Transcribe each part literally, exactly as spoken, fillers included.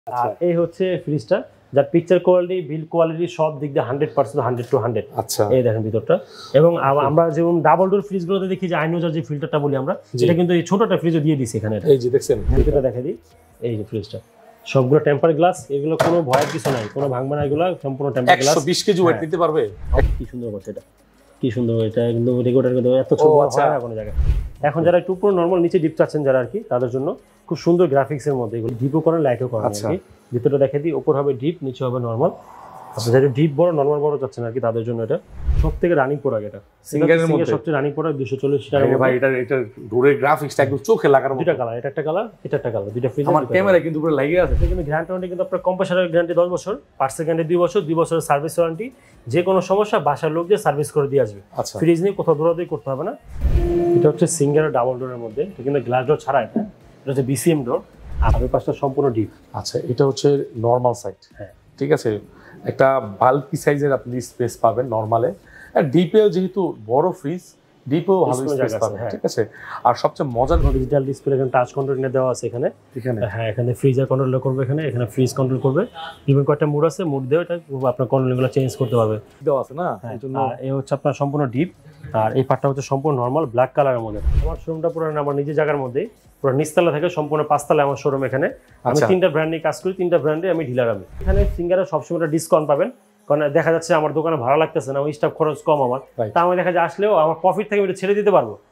আর এই হচ্ছে ফ্রিজটা, যার পিকচার কোয়ালিটি, বিল্ড কোয়ালিটি সব দিক দিয়ে hundred percent hundred to hundred. আচ্ছা, এই দেখেন ভিতরটা। এবং আমরা যেমন ডাবল ডোর ফ্রিজগুলোতে দেখি যে আইনোজার যে ফিল্টারটা বলি আমরা, এটা কিন্তু এই ছোটটা ফ্রিজে দিয়ে দিছি এখানে। এই যে দেখছেন, ভিতরটা দেখে দিই, এই যে ফ্রিজটা সবগুলো টেম্পার গ্লাস, এগুলো কোনো ভয়ের কিছু নাই, কোনো ভাঙবে না, এগুলো সম্পূর্ণ টেম্পার গ্লাস। একশো বিশ কেজি ওয়েট নিতে পারবে। কি সুন্দর করছে এটা, কি সুন্দর, এটা কিন্তু রেকর্ডার কিন্তু এত ছোট হয় না কোনো জায়গায়। এখন যারা একটু পুরো নর্মাল নিচে ডিপ চাচ্ছেন যারা আর কি, তাদের জন্য খুব সুন্দর গ্রাফিক্সের মধ্যে এগুলো ডিপও করেন, লাইটও করেন আর কি। ভিতরটা দেখে দিই, উপর হবে ডিপ, নিচে হবে নর্মাল। আপনারা যারা ডিপ বড় নর্মাল বড় চাচ্ছেন আর কি, তাদের জন্য এটা সবথেকে রানিং প্রোডাক্ট। এটা সিঙ্গেলের মধ্যে সবচেয়ে রানিং প্রোডাক্ট, দুইশো চল্লিশ টাকা। ভাই এটা এটা ডোরের গ্রাফিক্সটা একদম চোখে লাগার মতো। দুইটা কালার, এটা একটা কালার, এটা একটা কালার, দুইটা ফ্রিজ। আমার ক্যামেরা কিন্তু পুরো লাগিয়ে আছে। কিন্তু গ্যারান্টি কিন্তু আপনার কম্প্রেসারের গ্যারান্টি দশ বছর, পার্টসের গ্যারান্টি দুই বছর, দুই বছরের সার্ভিস ওয়ারেন্টি। যে কোনো সমস্যা বাসার লোক দিয়ে সার্ভিস করে দিয়ে আসবে। ফ্রিজ নিয়ে কোথাও দৌড়াদৌড়ি করতে হবে না। এটা হচ্ছে সিঙ্গেল ডাবল ডোরের মধ্যে, এটা কিন্তু গ্লাস ডোর ছাড়া। এটা এটা হচ্ছে বিসিএম ডোর, আর ওই পাশটা সম্পূর্ণ ডিপ। আচ্ছা, এটা হচ্ছে নরমাল সাইড। হ্যাঁ, ঠিক আছে। একটা বাল্কি সাইজের আপনি স্পেস পাবেন নরমালে, আর ডিপেও যেহেতু বড় ফ্রিজ, ডিপেও ভালো স্পেস পাবেন। ঠিক আছে। আর সবচেয়ে মজার ডিজিটাল ডিসপ্লে, এখানে টাচ কন্ট্রোল দেওয়া আছে এখানে। এখানে হ্যাঁ, এখানে ফ্রিজার কন্ট্রোল করবে, এখানে এখানে ফ্রিজ কন্ট্রোল করবে। ইভেন কয়েকটা মুড আছে, মুড দিয়ে এটা আপনার কন্ট্রোলগুলো চেঞ্জ করতে পারবে। দেওয়া আছে না, এইজন্য এই হচ্ছে আপনার সম্পূর্ণ ডিপ। আর এই পার্টটা হচ্ছে সম্পূর্ণ নরমাল ব্ল্যাক কালারের মধ্যে। আমার শোরুমটা পুরো আমার নিজের জায়গার মধ্যে, পুরো নিচতলা থেকে সম্পূর্ণ পাঁচতলা আমার শোরুম। এখানে আমি তিনটা ব্র্যান্ড নিয়ে কাজ করি, তিনটা ব্র্যান্ডে আমি ডিলার। আমি এখানে সিঙ্গারে সবসময় ডিসকাউন্ট পাবেন, কারণ দেখা যাচ্ছে আমার দোকানে ভাড়া লাগতেছে না, ওই স্টাফ খরচ কম আমার, তা আমি দেখা যায় আসলেও আমার প্রফিট থেকে এটা ছেড়ে দিতে পারবো।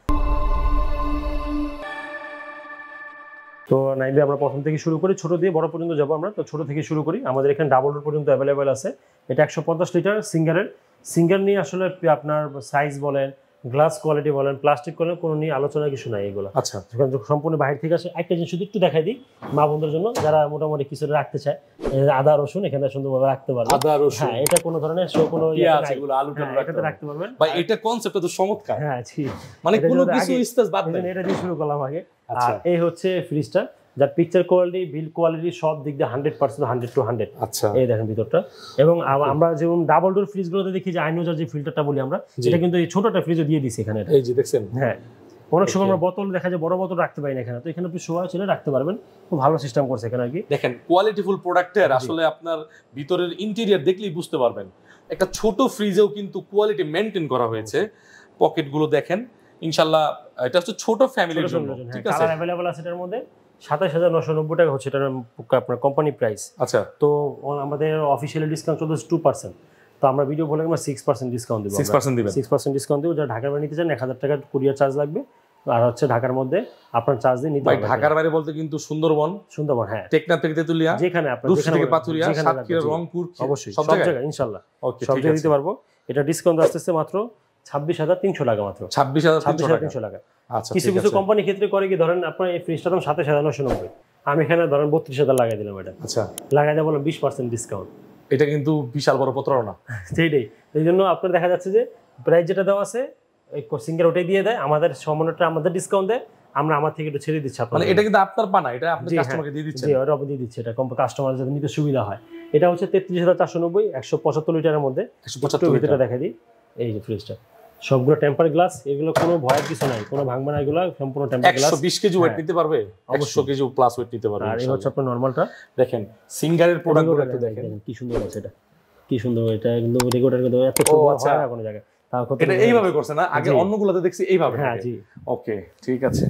তো নাইলে আমরা প্রথম থেকে শুরু করি, ছোট দিয়ে বড় পর্যন্ত যাবো আমরা। তো ছোট থেকে শুরু করি। আমাদের এখানে ডাবল ডোর পর্যন্ত অ্যাভেলেবেল আছে। এটা একশো পঞ্চাশ লিটার সিঙ্গারের। সিঙ্গার নিয়ে আসলে আপনার সাইজ বলেন, গ্লাস কোয়ালিটি বলেন, প্লাস্টিক বলেন, কোনো নিয়ে আলোচনার কিছু নাই এগুলো। আচ্ছা, সম্পূর্ণ বাইরে থেকে আসে। একটা জিনিস শুধু একটু দেখাই দিই মা বন্ধুদের জন্য, যারা মোটামুটি কিছু রাখতে চায়, আদা রসুন এখানে সুন্দরভাবে রাখতে পারবে। আদা রসুন, হ্যাঁ, এটা কোনো ধরনের কোনো এগুলো আলু টালু রাখতে রাখতে পারবেন ভাই। এটা কনসেপ্টটা তো চমৎকার। হ্যাঁ, জি, মানে কোনো কিছু স্পেস বাদ নেই, এটা দিয়ে শুরু করলাম আগে। আর এই হচ্ছে ফ্রিজটা, যার পিকচার কোয়ালিটি, বিল্ড কোয়ালিটি সব দিক দিয়ে hundred percent hundred to hundred. আচ্ছা, এই দেখেন ভিতরটা। এবং আমরা যেমন ডাবল ডোর ফ্রিজগুলোতে দেখি যে আইনোজার যে ফিল্টারটা বলি আমরা, এটা কিন্তু এই ছোটটা ফ্রিজে দিয়ে দিছি এখানে। এই যে দেখছেন, হ্যাঁ, অনেক সময় আমরা বোতল দেখা যায় বড় বোতল রাখতে পারি না এখানে, তো এখানে আপনি শোয়া ছেলে রাখতে পারবেন। খুব ভালো সিস্টেম করছে এখানে আর কি। দেখেন কোয়ালিটিফুল প্রোডাক্টের আসলে আপনার ভিতরের ইন্টেরিয়র দেখলেই বুঝতে পারবেন। একটা ছোট ফ্রিজেও কিন্তু কোয়ালিটি মেনটেন করা হয়েছে। পকেটগুলো দেখেন, ইনশাআল্লাহ এটা হচ্ছে ছোট ফ্যামিলির জন্য। ঠিক আছে, কালার अवेलेबल আছে এটার মধ্যে। সাতাশ হাজার নয়শো নব্বই টাকা হচ্ছে এটার আপনার কোম্পানি প্রাইস। আচ্ছা, তো আমাদের অফিসিয়ালি ডিসকাউন্ট চলছে টু পার্সেন্ট। তো আমরা ভিডিও বলে আমরা সিক্স পার্সেন্ট ডিসকাউন্ট দেবো। সিক্স পার্সেন্ট দিবেন? সিক্স পার্সেন্ট ডিসকাউন্ট দেবো। যারা ঢাকার বাইরে নিতে চান এক হাজার টাকা কুরিয়ার চার্জ লাগবে। আর হচ্ছে ঢাকার মধ্যে আপনার চার্জ দিয়ে নিতে হবে। ঢাকার বাইরে বলতে কিন্তু সুন্দরবন, সুন্দরবন হ্যাঁ, টেকনাফ থেকে তেতুলিয়া, যেখানে আপনার যেখানে থেকে পাথুরিয়া, সাতক্ষীরা, রংপুর, অবশ্যই সব জায়গায় ইনশাআল্লাহ সব জায়গায় দিতে পারবো। এটা ডিসকাউন্ট আসতেছে মাত্র ছাব্বিশ হাজার তিনশো টাকা মাত্র। ছাব্বিশ হাজার তিনশো টাকা। আচ্ছা, কিছু কিছু কোম্পানি ক্ষেত্রে করে কি, ধরেন আপনার এই ফ্রিজটার দাম সাতাশ হাজার নয়শো নব্বই, আমি এখানে ধরেন বত্রিশ হাজার লাগাই দিলাম। এটা আচ্ছা, লাগাই দেওয়া বললাম বিশ পার্সেন্ট ডিসকাউন্ট। এটা কিন্তু বিশাল বড় প্রতারণা। সেইটাই, এই জন্য আপনার দেখা যাচ্ছে যে প্রাইস যেটা দেওয়া আছে সিঙ্গার ওটাই দিয়ে দেয়, আমাদের সামান্যটা আমাদের ডিসকাউন্ট দেয়, আমরা আমার থেকে একটু ছেড়ে দিচ্ছি। মানে এটা কিন্তু আপনার পানা, এটা আপনি কাস্টমারকে দিয়ে দিচ্ছেন। জি, ওটা আপনি দিয়ে দিচ্ছে, এটা কাস্টমার যাতে নিতে সুবিধা হয়। এটা হচ্ছে তেত্রিশ হাজার চারশো নব্বই, একশো পঁচাত্তর লিটারের মধ্যে। একশো পঁচাত্তর লিটার দেখা দিই। এই যে ফ্রিজটা সবগুলো টেম্পার গ্লাস, এগুলো কোনো ভয়ের কিছু নাই, কোনো ভাঙবে না, এগুলো সম্পূর্ণ টেম্পার গ্লাস। একশো বিশ কেজি ওয়েট নিতে পারবে, একশো কেজি প্লাস ওয়েট নিতে পারবে। আর এই হচ্ছে আপনার নরমালটা। দেখেন সিঙ্গারের প্রোডাক্টগুলো একটু দেখেন, কি সুন্দর আছে এটা, কি সুন্দর। এটা কিন্তু রেকর্ডার কিন্তু এত ছোট হয় না কোনো জায়গায়। এটা এইভাবে করছে না, আগে অন্যগুলোতে দেখছি এইভাবে। হ্যাঁ, জি, ওকে, ঠিক আছে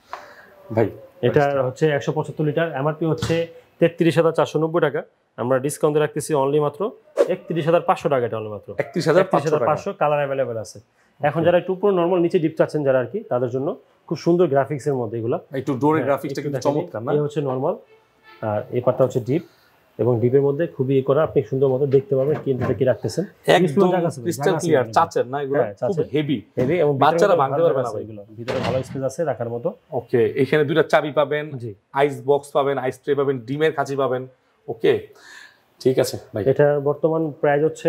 ভাই। এটা হচ্ছে একশো পঁচাত্তর লিটার, এমআরপি হচ্ছে তেত্রিশ হাজার চারশো নব্বই টাকা। আমরা ডিসকাউন্টে রাখতেছি অনলি মাত্র একত্রিশ হাজার পাঁচশো টাকা। এটা অনলি মাত্র একত্রিশ হাজার পাঁচশো। কালার অ্যাভেলেবেল আছে। এখন যারা একটু পুরো নরমাল নিচে ডিপ চাচ্ছেন যারা আর কি, তাদের জন্য খুব সুন্দর গ্রাফিক্সের মধ্যে এগুলো। একটু ডোরের গ্রাফিক্সটা কিন্তু চমৎকার না? এই হচ্ছে নরমাল, আর এই পার্টটা হচ্ছে ডিপ, এবং ডিপের মধ্যে খুবই করা, আপনি সুন্দর মতো দেখতে পাবেন কিনতে কি রাখতেছেন। একদম ক্রিস্টাল ক্লিয়ার চাচের না এগুলো, খুব হেভি হেভি, এবং বাচ্চারা ভাঙতে পারবে না এগুলো। ভিতরে ভালো স্পেস আছে রাখার মতো। ওকে, এখানে দুইটা চাবি পাবেন, আইস বক্স পাবেন, আইস ট্রে পাবেন, ডিমের কাঁচি পাবেন। ওকে, ঠিক আছে ভাই। এটার বর্তমান প্রাইস হচ্ছে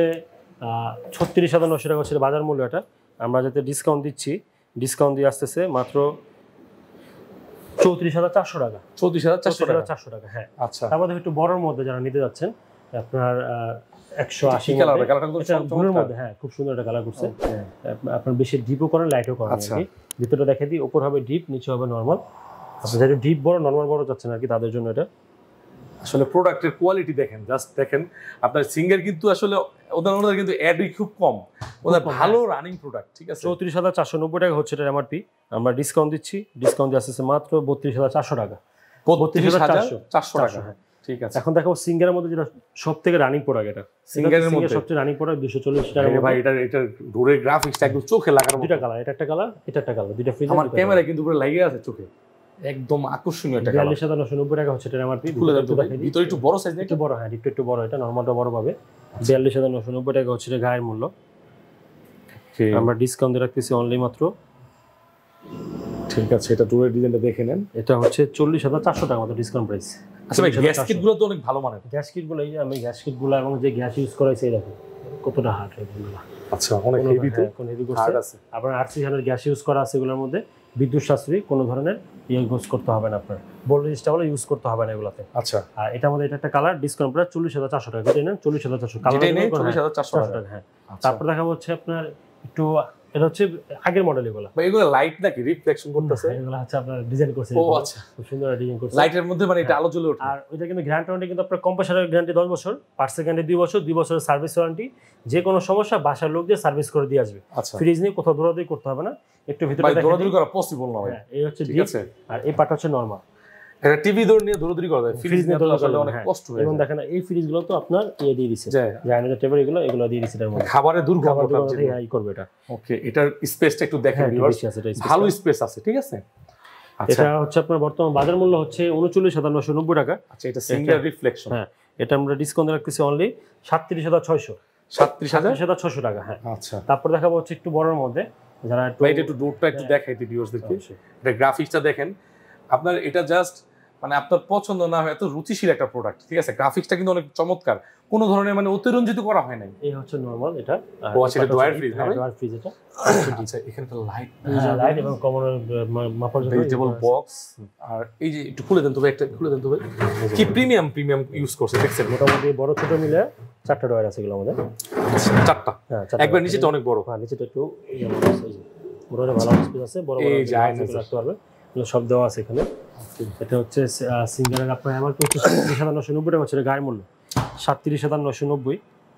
ছত্রিশ হাজার নশো টাকা হচ্ছে বাজার মূল্য। এটা আমরা যাতে ডিসকাউন্ট দিচ্ছি, ডিসকাউন্ট দিয়ে আসতেছে মাত্র চৌত্রিশ হাজার চারশো টাকা। চৌত্রিশ হাজার চারশো টাকা, হ্যাঁ। আচ্ছা, তারপরে একটু বড়র মধ্যে যারা নিতে যাচ্ছেন, আপনার একশো আশি কালারের মধ্যে, হ্যাঁ, খুব সুন্দর একটা কালার করছে। আপনার বেশি ডিপও করেন, লাইটও করেন। ভিতরটা দেখে দিই, উপর হবে ডিপ, নিচে হবে নরমাল। আপনার যারা ডিপ বড় নরমাল বড় যাচ্ছেন আর কি, তাদের জন্য এটা। আসলে প্রোডাক্টের কোয়ালিটি দেখেন, জাস্ট দেখেন আপনার সিঙ্গার কিন্তু আসলে ওদের ওদের কিন্তু অ্যাডই খুব কম, ওদের ভালো রানিং প্রোডাক্ট, ঠিক আছে। চৌত্রিশ হাজার চারশো নব্বই টাকা হচ্ছে এটা এমআরপি, আমরা ডিসকাউন্ট দিচ্ছি, ডিসকাউন্ট দিয়ে আসতেছে মাত্র বত্রিশ হাজার চারশো টাকা, বত্রিশ হাজার চারশো টাকা। ঠিক আছে, এখন দেখো সিঙ্গারের মধ্যে যেটা সব থেকে রানিং প্রোডাক্ট, এটা সিঙ্গারের মধ্যে সবচেয়ে রানিং প্রোডাক্ট দুশো চল্লিশ টাকা ভাই। এটা এটার ডোরের গ্রাফিক্সটা একদম চোখে লাগার মতো, দুইটা কালার, এটা একটা কালার, এটা একটা কালার, দুইটা ফ্রিজ। আমার ক্যামেরায় কিন্তু পুরো লাগিয়ে আছে চোখে, একদম আকর্ষণীয় একটা কালার। বিয়াল্লিশ হাজার নয়শো নব্বই টাকা হচ্ছে এটা এমআরপি। ভিতরে একটু বড় সাইজ, একটু বড়, হ্যাঁ একটু একটু বড়, এটা নরমালটা বড় পাবে। বিয়াল্লিশ হাজার নয়শো নব্বই টাকা হচ্ছে এটা গায়ের মূল্য, আমরা ডিসকাউন্ট দিয়ে রাখতেছি অনলি মাত্র। ঠিক আছে, এটা ডোরের ডিজাইনটা দেখে নেন, এটা হচ্ছে চল্লিশ হাজার চারশো টাকা মতো ডিসকাউন্ট প্রাইস। আচ্ছা ভাই, গ্যাস কিটগুলো তো অনেক ভালো মানের। গ্যাস কিটগুলো এই যে আমি গ্যাস কিটগুলো এবং যে গ্যাস ইউজ করাইছি এই দেখো কতটা হার্ড এগুলো। আচ্ছা, অনেক হেভি তো, কোন হেভি করছে আছে। আপনার আরসি হানের গ্যাস ইউজ করা আছে এগুলোর মধ্যে, বিদ্যুৎ সাশ্রয়ী, কোনো ধরনের ইয়ে ইউজ করতে হবে না, আপনার ভোল্টেজটা বলে ইউজ করতে হবে না এগুলাতে। আচ্ছা, আর এটার মধ্যে এটা একটা কালার, ডিসকাউন্ট প্রাইস চল্লিশ হাজার চারশো টাকা, যেটা নেন চল্লিশ হাজার চারশো, কালার নেই চল্লিশ হাজার চারশো টাকা। হ্যাঁ, তারপর দেখা হচ্ছে আপনার একটু, এটা হচ্ছে আগের মডেল এগুলো। ভাই এগুলো লাইট নাকি রিফ্লেকশন করতেছে? এগুলো হচ্ছে আপনার ডিজাইন করছে। ও আচ্ছা, খুব সুন্দর ডিজাইন করছে লাইটের মধ্যে, মানে এটা আলো জ্বলে ওঠে। আর ওইটা কিন্তু গ্যারান্টি ওয়ারেন্টি কিন্তু আপনার কম্প্রেসারের গ্যারান্টি দশ বছর, পার্টসের গ্যারান্টি দুই বছর, দুই বছরের সার্ভিস ওয়ারেন্টি, যে কোনো সমস্যা বাসার লোক দিয়ে সার্ভিস করে দিয়ে আসবে। আচ্ছা, ফ্রিজ নিয়ে কোথাও দৌড়াদৌড়ি করতে হবে না, একটু ভিতরে ভাই দৌড়াদৌড়ি করা পসিবল না ভাই। এই হচ্ছে ডিপ, আর এই পার্ট হচ্ছে নরমাল। এটা টিভি দৌড় নিয়ে দৌড়াদৌড়ি করা যায়, ফ্রিজ নিয়ে দৌড়াদৌড়ি অনেক কষ্ট হয়। এবং দেখেন এই ফ্রিজগুলো তো আপনার ইয়ে দিয়ে দিছে, জায়নার টেবিল এগুলো এগুলো দিয়ে দিছে, এর মধ্যে খাবারের দুর্গন্ধটা এই করবে এটা। ওকে, এটার স্পেসটা একটু দেখেন, ভালো স্পেস আছে, ঠিক আছে। এটা হচ্ছে আপনার বর্তমান বাজার মূল্য হচ্ছে উনচল্লিশ হাজার নয়শো নব্বই টাকা। আচ্ছা, এটা সিঙ্গেল রিফ্লেকশন। হ্যাঁ, এটা আমরা ডিসকাউন্ট রাখতেছি অনলি সাতত্রিশ হাজার ছয়শো, সাতত্রিশ হাজার ছয়শো টাকা। হ্যাঁ, আচ্ছা। তারপর দেখাবো হচ্ছে একটু বড়র মধ্যে, যারা একটু এটা একটু ডোরটা একটু দেখাইতে ভিউয়ার্সদেরকে, এটা গ্রাফিক্সটা দেখেন আপনার, এটা জাস্ট মানে আপনার পছন্দ না হয়, এত রুচিশীল একটা প্রোডাক্ট, ঠিক আছে। গ্রাফিক্সটা কিন্তু অনেক চমৎকার, কোনো ধরনের মানে অতিরঞ্জিত করা হয় নাই। এই হচ্ছে নরমাল এটা। ও আচ্ছা, এটা ডয়ার ফ্রিজ, হ্যাঁ ডয়ার ফ্রিজ এটা। আচ্ছা, এখানে তো লাইট, লাইট এবং কমন মাপার জন্য ভেজিটেবল বক্স। আর এই যে একটু খুলে দেন তো ভাই, একটা খুলে দেন তো ভাই, কি প্রিমিয়াম প্রিমিয়াম ইউজ করছে দেখছেন। মোটামুটি বড় ছোট মিলে চারটা ডয়ার আছে এগুলো আমাদের। আচ্ছা, চারটা। হ্যাঁ, একবার নিচেটা অনেক বড়। হ্যাঁ, নিচেটা একটু যেমন আছে, বড় ভালো স্পেস আছে, বড় বড় এই জায়গা রাখতে পারবে, এগুলো সব দেওয়া আছে এখানে। এটা হচ্ছে সিঙ্গারের আপনার এমআরপি হচ্ছে সাতত্রিশ হাজার নয়শো নব্বই টাকা হচ্ছে গায়ের মূল্য, সাতত্রিশ হাজার নয়শো নব্বই।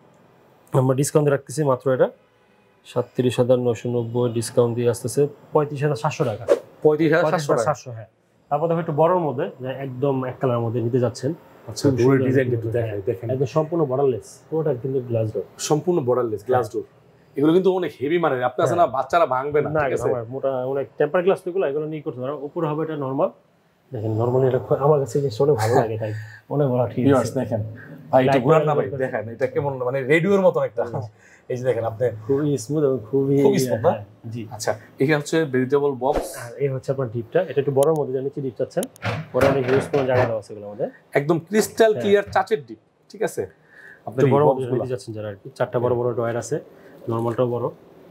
আমরা ডিসকাউন্ট রাখতেছি মাত্র এটা সাতত্রিশ হাজার নয়শো নব্বই, ডিসকাউন্ট দিয়ে আসতেছে পঁয়ত্রিশ হাজার সাতশো টাকা। পঁয়ত্রিশ হাজার সাতশো, হ্যাঁ। তারপর দেখো একটু বড়র মধ্যে, একদম এক কালার মধ্যে নিতে যাচ্ছেন। আচ্ছা, ডোরের ডিজাইনটা একটু দেখাই, দেখেন একদম সম্পূর্ণ বর্ডারলেস, পুরোটা কিন্তু গ্লাস ডোর, সম্পূর্ণ বর্ডারলেস গ্লাস ডোর। এগুলো কিন্তু অনেক হেভি মানের, আপনি আছে না বাচ্চারা ভাঙবে না, ঠিক আছে। মোটা অনেক টেম্পার গ্লাস এগুলো এগুলো নিয়ে করতে পারো। উপরে হবে এটা নরমাল, দেখেন নরমালি এটা আমার কাছে জিনিসটা অনেক ভালো লাগে, তাই অনেক ভালো। ঠিক আছে, দেখেন ভাই, একটু ঘুরান না ভাই, দেখেন এটা কেমন মানে রেডিওর মতো একটা। এই যে দেখেন আপনি, খুবই স্মুথ এবং খুবই খুবই স্মুথ না? জি। আচ্ছা, এখানে হচ্ছে ভেজিটেবল বক্স, আর এই হচ্ছে আপনার ডিপটা, এটা একটু বড়র মধ্যে, নিচে ডিপ চাচ্ছেন, পরে অনেক ইউজ কোনো জায়গা দেওয়া আছে এগুলোর মধ্যে, একদম ক্রিস্টাল ক্লিয়ার চাচের ডিপ, ঠিক আছে। আপনি বড় বক্সগুলো যাচ্ছেন যারা আর কি, চারটা বড় বড় ডয়ার আছে, নরমালটাও বড়।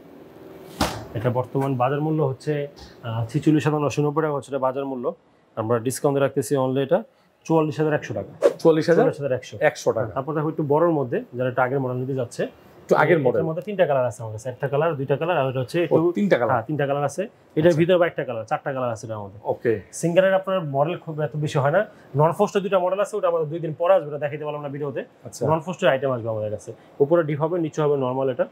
এটা বর্তমান বাজার মূল্য হচ্ছে ছিচল্লিশ হাজার নশো নব্বই টাকা হচ্ছে বাজার মূল্য, আমরা ডিসকাউন্টে রাখতেছি অনলি এটা চুয়াল্লিশ হাজার একশো টাকা। চুয়াল্লিশ হাজার একশো একশো টাকা। তারপর দেখো একটু বড়র মধ্যে, যারা একটু আগের মডেল নিতে যাচ্ছে, একটু আগের মডেলের মধ্যে তিনটা কালার আছে আমার কাছে, একটা কালার, দুইটা কালার, আর এটা হচ্ছে একটু তিনটা কালার। হ্যাঁ, তিনটা কালার আছে। এটার ভিতরে বা একটা কালার, চারটা কালার আছে এটার মধ্যে। ওকে, সিঙ্গারের আপনার মডেল খুব এত বেশি হয় না। নন ফোস্টের দুইটা মডেল আছে, ওটা আমাদের দুই দিন পরে আসবে, দেখাইতে পারলাম না ভিডিওতে। নন ফোস্টের আইটেম আসবে আমাদের কাছে, উপরে ডিপ হবে, নিচে হবে নরমাল। এটা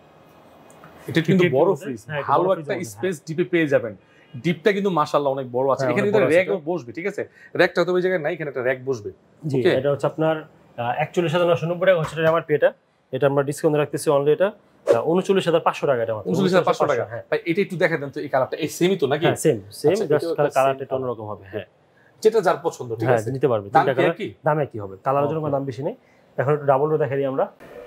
এটা কিন্তু বড় ফ্রিজ, ভালো একটা স্পেস ডিপে পেয়ে যাবেন। ডিপটা কিন্তু মাশাআল্লাহ অনেক বড় আছে, এখানে কিন্তু র‍্যাক বসবে, ঠিক আছে। র‍্যাকটা তো ওই জায়গায় নাই, এখানে একটা র‍্যাক বসবে। জি, এটা হচ্ছে আপনার একচল্লিশ হাজার নশো নব্বই টাকা হচ্ছে আমার পেটা। এটা আমরা ডিসকাউন্ট রাখতেছি অনলি এটা উনচল্লিশ হাজার পাঁচশো টাকা। এটা উনচল্লিশ হাজার পাঁচশো টাকা। ভাই এটা একটু দেখা দেন তো, এই কালারটা এই সেমই তো নাকি? হ্যাঁ, সেম সেম, জাস্ট কালারটা একটু অন্যরকম হবে। হ্যাঁ, যেটা যার পছন্দ, ঠিক আছে, নিতে পারবে। তিনটা কালার, দাম একই হবে, কালারের জন্য দাম বেশি নেই। এখন একটু ডাবল ডোর দেখাই দিই আমরা।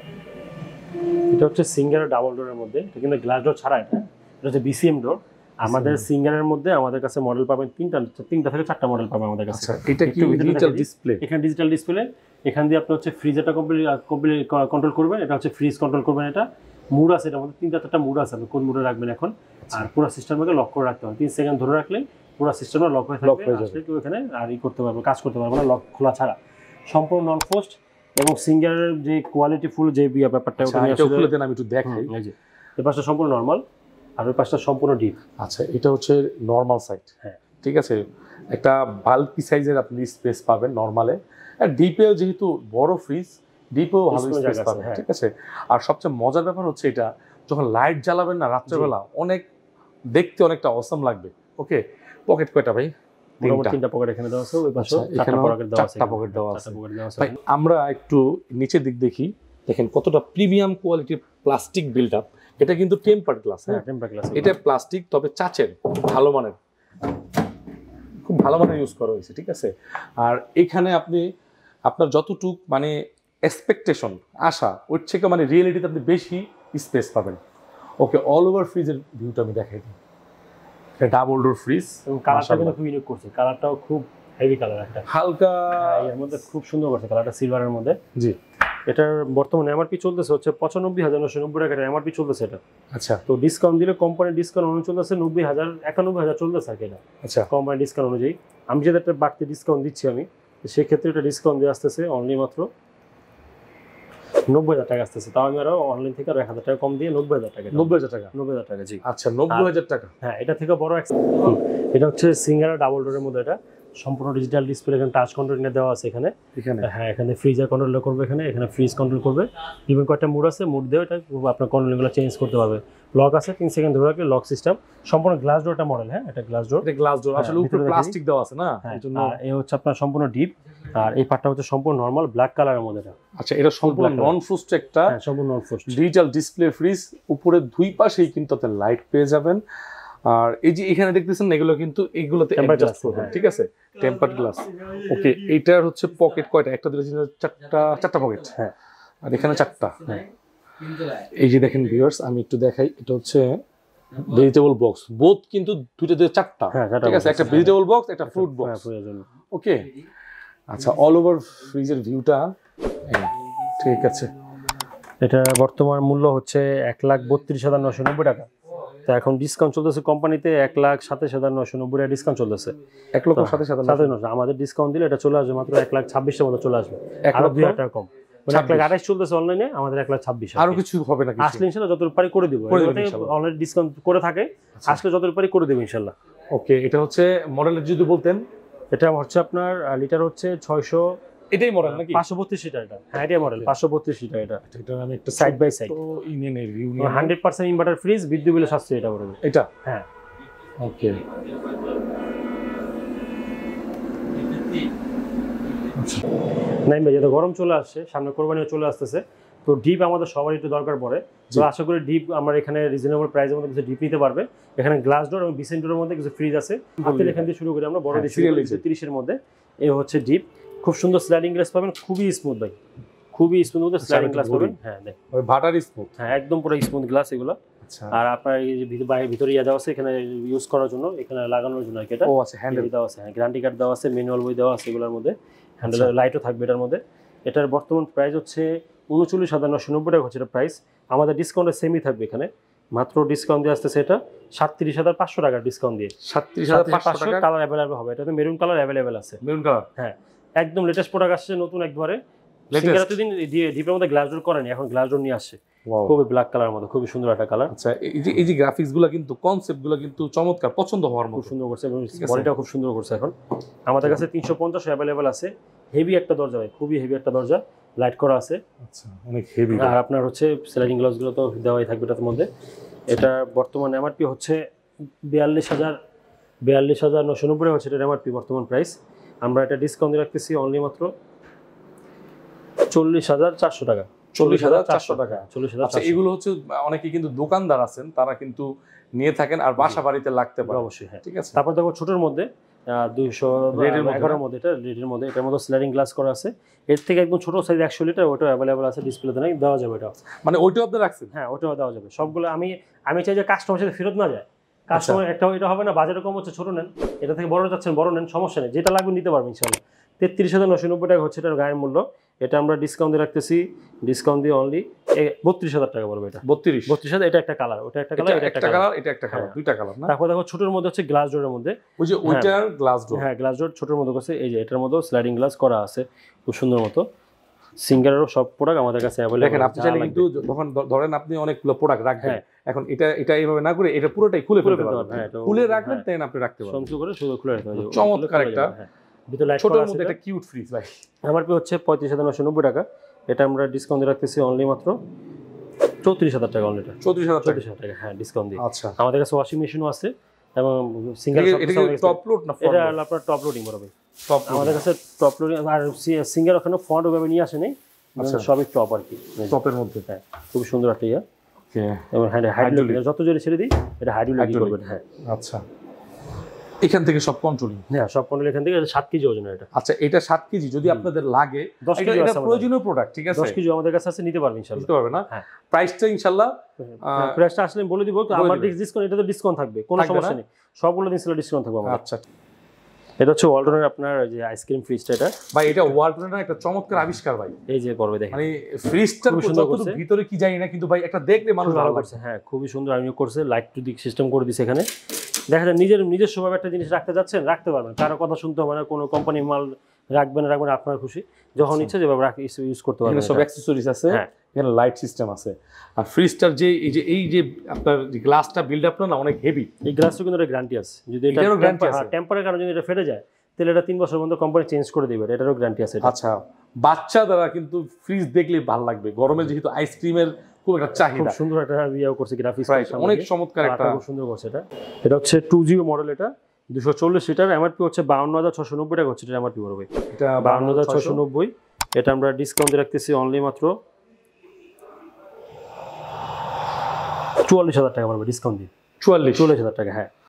এটা হচ্ছে সিঙ্গারের ডাবল ডোরের মধ্যে, এটা কিন্তু গ্লাস ডোর ছাড়া, এটা এটা হচ্ছে বিসিএম ডোর। আমাদের সিঙ্গারের মধ্যে আমাদের কাছে মডেল পাবেন তিনটা, তিনটা থেকে চারটা মডেল পাবেন আমাদের কাছে। এটা কি ডিজিটাল ডিসপ্লে? এখানে ডিজিটাল ডিসপ্লে, এখান দিয়ে আপনি হচ্ছে ফ্রিজটা কমপ্লিট কমপ্লিট কন্ট্রোল করবেন। এটা হচ্ছে ফ্রিজ কন্ট্রোল করবেন। এটা মুড আছে, এটার মধ্যে তিনটা চারটা মুড আছে, আপনি কোন মুডে রাখবেন এখন। আর পুরো সিস্টেমটাকে লক করে রাখতে হবে, তিন সেকেন্ড ধরে রাখলে পুরো সিস্টেমটা লক হয়ে থাকবে, আসলে কেউ এখানে আর ই করতে পারবে, কাজ করতে পারবে না লক খোলা ছাড়া। সম্পূর্ণ নন ফোস্ট এবং সিঙ্গারের যে কোয়ালিটি ফুল যে ব্যাপারটা, ওটা আমি আসলে খুলে দেন, আমি একটু দেখাই। এই যে এই পাশটা সম্পূর্ণ নরমাল, আর ওই পাশটা সম্পূর্ণ ডিপ। আচ্ছা, এটা হচ্ছে নরমাল সাইড। হ্যাঁ, ঠিক আছে, একটা বাল্কি সাইজের আপনি স্পেস পাবেন নর্মালে। আর ডিপেও যেহেতু বড় ফ্রিজ, ডিপেও ভালো স্পেস পাবেন, ঠিক আছে। আর সবচেয়ে মজার ব্যাপার হচ্ছে এটা যখন লাইট জ্বালাবেন না রাত্রেবেলা, অনেক দেখতে অনেকটা অসম লাগবে। ওকে, পকেট কয়টা ভাই? তিনটা পকেট এখানে দেওয়া আছে, ওই পাশে চারটা পকেট দেওয়া আছে, চারটা পকেট দেওয়া আছে। ভাই আমরা একটু নিচের দিক দেখি, দেখেন কতটা প্রিমিয়াম কোয়ালিটির প্লাস্টিক বিল্ড আপ। এটা কিন্তু টেম্পার্ড গ্লাস, হ্যাঁ টেম্পার্ড গ্লাস, এটা প্লাস্টিক, তবে চাচের ভালো মানের, খুব ভালো মানের ইউজ করা হয়েছে, ঠিক আছে। আর এখানে আপনি আপনার যতটুক মানে এক্সপেকটেশন আশা, ওর থেকে মানে রিয়েলিটিতে আপনি বেশি স্পেস পাবেন। ওকে, অল ওভার ফ্রিজের ভিউটা আমি দেখাই দিই। এটা ডাবল ডোর ফ্রিজ, এবং কালারটা কিন্তু খুব ইউনিক করছে, কালারটাও খুব হেভি কালার, একটা হালকা এর মধ্যে খুব সুন্দর করছে কালারটা, সিলভারের মধ্যে। জি, এটার বর্তমানে এমআরপি চলতেছে হচ্ছে পঁচানব্বই হাজার নশো নব্বই টাকা এমআরপি চলতেছে এটা। আচ্ছা, তো ডিসকাউন্ট দিলে কোম্পানির ডিসকাউন্ট অনুযায়ী চলতেছে নব্বই হাজার একানব্বই হাজার চলতেছে আর কি এটা। আচ্ছা, কোম্পানির ডিসকাউন্ট অনুযায়ী আমি যেটা একটা বাড়তি ডিসকাউন্ট দিচ্ছি আমি, সেক্ষেত্রে এটা ডিসকাউন্ট দিয়ে আসতেছে অনলি মাত্র নব্বই হাজার টাকা আসতেছে। তাও আমি আরো অনলাইন থেকে আরো এক হাজার টাকা কম দিয়ে নব্বই হাজার টাকা। নব্বই হাজার টাকা নব্বই হাজার টাকা জি। আচ্ছা, নব্বই হাজার টাকা। হ্যাঁ, এটা থেকে বড় এটা হচ্ছে সিঙ্গারা ডাবল ডোরের মধ্যে, এটা সম্পূর্ণ ডিজিটাল ডিসপ্লে, এখানে টাচ কন্ট্রোল দেওয়া আছে এখানে। এখানে হ্যাঁ, এখানে ফ্রিজার কন্ট্রোল করবে, এখানে এখানে ফ্রিজ কন্ট্রোল করবে, ইভেন কয়েকটা মুড আছে, মুড দিয়ে এটা আপনার কন্ট্রোলগুলো চেঞ্জ করতে পারবে। লক আছে, তিন সেকেন্ড ধরে রাখলে লক সিস্টেম, সম্পূর্ণ গ্লাস ডোরটা মডেল। হ্যাঁ, এটা গ্লাস ডোর, এটা গ্লাস ডোর, আসলে উপরে প্লাস্টিক দেওয়া আছে না, এজন্য এই হচ্ছে আপনার সম্পূর্ণ ডিপ, আর এই পার্টটা হচ্ছে সম্পূর্ণ নরমাল ব্ল্যাক কালারের মধ্যে। এটা আচ্ছা, এটা সম্পূর্ণ নন ফ্রস্ট একটা, হ্যাঁ সম্পূর্ণ non frost digital display fridge. উপরে দুই পাশেই কিন্তু আপনি লাইট পেয়ে যাবেন। আর এই যে এখানে দেখতেছেন এগুলো কিন্তু এগুলোতে অ্যাডজাস্ট করবেন, ঠিক আছে, টেম্পার্ড গ্লাস। ওকে, এইটার হচ্ছে পকেট কয়টা? একটা দুটো তিনটা চারটা, চারটা পকেট। হ্যাঁ, আর এখানে চারটা। হ্যাঁ, এই যে দেখেন ভিউয়ার্স, আমি একটু দেখাই, এটা হচ্ছে ভেজিটেবল বক্স, বোথ কিন্তু দুটো দুটো চারটা, ঠিক আছে, একটা ভেজিটেবল বক্স, একটা ফ্রুট বক্স। ওকে, আচ্ছা, অল ওভার ফ্রিজের ভিউটা ঠিক আছে। এটা বর্তমান মূল্য হচ্ছে এক লাখ বত্রিশ হাজার নশো নব্বই টাকা। তো এখন ডিসকাউন্ট চলতেছে কোম্পানিতে এক লাখ সাতাশ হাজার নশো নব্বই টাকা ডিসকাউন্ট চলতেছে। এক লক্ষ সাতাশ হাজার সাতাশ নশো, আমাদের ডিসকাউন্ট দিলে এটা চলে আসবে মাত্র এক লাখ ছাব্বিশের মতো চলে আসবে, আরো দুই হাজার টাকা কম। এক লাখ আঠাশ চলতেছে অনলাইনে, আমাদের এক লাখ ছাব্বিশ। আরো কিছু হবে না, আসলে ইনশাল্লাহ যতটুকু পারি করে দিব, অনলাইন ডিসকাউন্ট করে থাকে, আসলে যতটুকু পারি করে দেবো ইনশাল্লাহ। ওকে, এটা হচ্ছে মডেলের যদি বলতেন, এটা হচ্ছে আপনার লিটার হচ্ছে ছয়শো, এটাই মডেল নাকি? পাঁচশো বত্রিশ লিটার এটা। হ্যাঁ, এটাই মডেল পাঁচশো বত্রিশ লিটার এটা। এটা আমি একটা সাইড বাই সাইড ইউনিয়নের হান্ড্রেড পার্সেন্ট ইনভার্টার ফ্রিজ, বিদ্যুৎ বিলে সাশ্রয়ী এটা বলবে এটা। হ্যাঁ, ওকে, নাই ভাই, যেটা গরম চলে আসছে, সামনে কোরবানিও চলে আসতেছে, তো ডিপ আমাদের সবারই একটু দরকার পড়ে। তো আশা করি ডিপ আমার এখানে রিজনেবল প্রাইসের মধ্যে কিছু ডিপ নিতে পারবে। এখানে গ্লাস ডোর এবং বিসেন্ট ডোরের মধ্যে কিছু ফ্রিজ আছে। হাতের এখান দিয়ে শুরু করি আমরা, বড় দিয়ে তিরিশের মধ্যে। এই হচ্ছে ডিপ, খুব সুন্দর স্লাইডিং গ্লাস পাবেন, খুবই স্মুথ ভাই, খুবই স্মুথ মধ্যে স্লাইডিং গ্লাস পাবেন। হ্যাঁ, দেখ ওই ভাটার স্মুথ, হ্যাঁ একদম পুরো স্মুথ গ্লাস এগুলো। আচ্ছা, আর আপনার এই যে ভিতরে ইয়া দেওয়া আছে এখানে ইউজ করার জন্য, এখানে লাগানোর জন্য এটা। ও আচ্ছা, হ্যান্ডেল দেওয়া আছে, হ্যাঁ গ্যারান্টি কার্ড দেওয়া আছে, ম্যানুয়াল বই দেওয়া আছে এগুলোর মধ্যে, হ্যান্ডেল লাইটও থাকবে এটার মধ্যে। এটার বর্তমান প্রাইস হচ্ছে উনচল্লিশ হাজার নশো নব্বই টাকা হচ্ছে এটা প্রাইস। আমাদের ডিসকাউন্টের সেমই থাকবে এখানে, মাত্র ডিসকাউন্ট দিয়ে আসতেছে এটা সাতত্রিশ হাজার পাঁচশো টাকার ডিসকাউন্ট দিয়ে। সাতত্রিশ হাজার পাঁচশো টাকা কালার অ্যাভেলেবল হবে, এটাতে মেরুন কালার অ্যাভেলেবল আছে। মেরুন কালার, হ্যাঁ একদম লেটেস্ট প্রোডাক্ট আসছে, নতুন একবারে। সিঙ্গারা দিন দিয়ে ডিপের মধ্যে গ্লাস ডোর করেনি, এখন গ্লাস ডোর নিয়ে আসছে, খুবই ব্ল্যাক কালার মধ্যে, খুবই সুন্দর একটা কালার। আচ্ছা, এই যে এই যে গ্রাফিক্স গুলো কিন্তু, কনসেপ্ট গুলো কিন্তু চমৎকার, পছন্দ হওয়ার মতো, খুব সুন্দর করছে এবং বডিটাও খুব সুন্দর করছে। এখন আমাদের কাছে তিনশো পঞ্চাশ অ্যাভেলেবল আছে। হেভি একটা দরজা ভাই, খুবই হেভি একটা দরজা, লাইট করা আছে। আচ্ছা, অনেক হেভি। আর আপনার হচ্ছে স্লাইডিং গ্লাস গুলো তো দেওয়াই থাকবে এটার মধ্যে। এটা বর্তমান এমআরপি হচ্ছে বিয়াল্লিশ হাজার বিয়াল্লিশ হাজার নশো নব্বই হচ্ছে এটার এমআরপি বর্তমান প্রাইস। আমরা এটা ডিসকাউন্ট দিয়ে রাখতেছি অনলি মাত্র চল্লিশ হাজার চারশো টাকা। চল্লিশ হাজার চারশো টাকা চল্লিশ হাজার। আচ্ছা, এগুলো হচ্ছে অনেকে কিন্তু দোকানদার আছেন, তারা কিন্তু নিয়ে থাকেন আর বাসা বাড়িতে লাগতে পারে অবশ্যই। হ্যাঁ, ঠিক আছে। তারপর দেখো ছোটোর মধ্যে দুইশো এগারোর মধ্যে, এটা রেডের মধ্যে, এটার মধ্যে স্লাইডিং গ্লাস করা আছে। এর থেকে একদম ছোটো সাইজ একশো লিটার, ওটাও অ্যাভেলেবল আছে, ডিসপ্লেতে নাই, দেওয়া যাবে এটা। মানে ওইটাও আপনি রাখছেন? হ্যাঁ, ওটাও দেওয়া যাবে সবগুলো। আমি আমি চাই যে কাস্টমার সাথে ফেরত না যায়, কাস্টমার একটা এটা হবে না, বাজেট কম হচ্ছে, ছোটো নেন, এটা থেকে বড় যাচ্ছেন বড় নেন, সমস্যা নেই, যেটা লাগবে নিতে পারবেন ইনশাল্লাহ। তেত্রিশ হাজার নশো নব্বই টাকা হচ্ছে এটার গায়ের মূল্য। এটা আমরা ডিসকাউন্ট দিয়ে রাখতেছি, ডিসকাউন্ট দিয়ে অনলি বত্রিশ হাজার টাকা পড়বে এটা। বত্রিশ বত্রিশ হাজার। এটা একটা কালার, ওটা একটা কালার, এটা একটা কালার, এটা একটা কালার, দুইটা কালার না? তারপর দেখো ছোটোর মধ্যে হচ্ছে গ্লাস ডোরের মধ্যে, ওই যে ওইটার গ্লাস ডোর। হ্যাঁ, গ্লাস ডোর ছোটোর মধ্যে করছে, এই যে এটার মধ্যে স্লাইডিং গ্লাস করা আছে খুব সুন্দর মতো। সিঙ্গারেরও সব প্রোডাক্ট আমাদের কাছে অ্যাভেলেবল। দেখেন, আপনি চাইলে কিন্তু যখন ধরেন আপনি অনেকগুলো প্রোডাক্ট রাখবেন, এখন এটা এটা এইভাবে না করে এটা পুরোটাই খুলে খুলে ফেলতে ফেলতে পারবেন, পারবেন, হ্যাঁ, এটা খুলে রাখবেন দেন আপনি রাখতে পারবেন। সংযোগ করে শুধু খুলে রাখতে হবে। চমৎকার একটা ভিতরে লাইট ছোটর করা মধ্যে আছে। একটা কিউট ফ্রিজ ভাই। এমআরপি হচ্ছে পঁয়ত্রিশ হাজার নয়শো নব্বই টাকা, এটা আমরা ডিসকাউন্ট দিয়ে রাখতেছি অনলি মাত্র চৌত্রিশ হাজার টাকা অনলি, এটা চৌত্রিশ হাজার টাকা। চৌত্রিশ হাজার টাকা, হ্যাঁ ডিসকাউন্ট দিয়ে। আচ্ছা, আমাদের কাছে ওয়াশিং মেশিনও আছে এবং সিঙ্গেল, এটা কি টপ লোড না ফ্রন্ট? এটা হলো আপনার টপ লোডিং বরাবর। টপ আমাদের কাছে টপ লোডিং আর সিঙ্গেল ওখানে ফ্রন্ট ওভাবে নিয়ে আসে নাই, আচ্ছা, সবই টপ আর কি, টপের মধ্যে। হ্যাঁ খুব সুন্দর একটা ইয়া। ওকে, এবং হ্যাঁ হাইড্রোলিক, যত জোরে ছেড়ে দিই এটা হাইড্রোলিক করবে। হ্যাঁ আচ্ছা, এখান থেকে সব কন্ট্রোলিং। হ্যাঁ সব কন্ট্রোল এখান থেকে, সাত কেজি ওজন এটা। আচ্ছা, এটা সাত কেজি যদি আপনাদের লাগে, দশ কেজি এটা আছে প্রয়োজনীয় প্রোডাক্ট, ঠিক আছে? দশ কেজি আমাদের কাছে আছে, নিতে পারবেন ইনশাআল্লাহ। নিতে পারবে না? হ্যাঁ। প্রাইসটা ইনশাআল্লাহ প্রাইসটা আসলে বলে দিব, আমার ডিসকাউন্ট, এটা তো ডিসকাউন্ট থাকবে, কোনো সমস্যা নেই, সবগুলো দিন ডিসকাউন্ট থাকবে আমাদের। আচ্ছা, এটা হচ্ছে ওয়ালটনের আপনার যে আইসক্রিম ফ্রিজটা, এটা ভাই এটা ওয়ালটনের একটা চমৎকার আবিষ্কার ভাই। এই যে পড়বে দেখেন, মানে ফ্রিজটার খুব সুন্দর করছে। ভিতরে কি জানি না, কিন্তু ভাই একটা দেখলে মানুষ ভালো করছে। হ্যাঁ খুবই সুন্দর আয়োজন করছে, লাইট টু দিক সিস্টেম করে দিছে এখানে। দেখা যায় নিজের নিজস্ব ভাবে একটা জিনিস রাখতে যাচ্ছেন, রাখতে পারবেন, কারো কথা শুনতে হবে না, কোনো কোম্পানি মাল রাখবেন রাখবেন আপনার খুশি, যখন ইচ্ছা যেভাবে ইউজ করতে পারবেন। সব অ্যাকসেসরিজ আছে, হ্যাঁ এখানে লাইট সিস্টেম আছে। আর ফ্রিজটার যে এই যে এই যে আপনার গ্লাসটা বিল্ড আপ না অনেক হেভি, এই গ্লাসটা কিন্তু একটা গ্যারান্টি আছে, যদি এটা টেম্পারের কারণে যদি এটা ফেটে যায় তাহলে এটা তিন বছরের মধ্যে কোম্পানি চেঞ্জ করে দিবে, এটারও গ্যারান্টি আছে। আচ্ছা, বাচ্চা দ্বারা কিন্তু ফ্রিজ দেখলে ভালো লাগবে, গরমে যেহেতু আইসক্রিমের খুব একটা চাহিদা। খুব সুন্দর একটা ইয়া করছে গ্রাফিক্স, অনেক চমৎকার একটা, খুব সুন্দর করছে এটা। এটা হচ্ছে টু জিরো মডেল, এটা দুশো চল্লিশ লিটার, এমআরপি হচ্ছে বাউন্ন হাজার ছশো নব্বই টাকা হচ্ছে এটা এমআরপি পড়বে, এটা বাউন্ন হাজার ছশো নব্বই। এটা আমরা ডিসকাউন্ট দিয়ে রাখতেছি অনলি মাত্র চুয়াল্লিশ হাজার টাকা পড়বে ডিসকাউন্ট দিয়ে, চুয়াল্লিশ চল্লিশ হাজার টাকা। হ্যাঁ